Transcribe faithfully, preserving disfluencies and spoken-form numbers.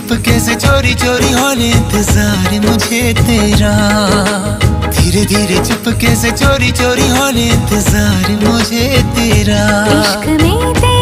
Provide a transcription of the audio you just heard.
चुपके से चोरी चोरी होने इंतजार मुझे तेरा। धीरे धीरे चुपके से चोरी चोरी होने इंतजार मुझे तेरा। इश्क में तेरा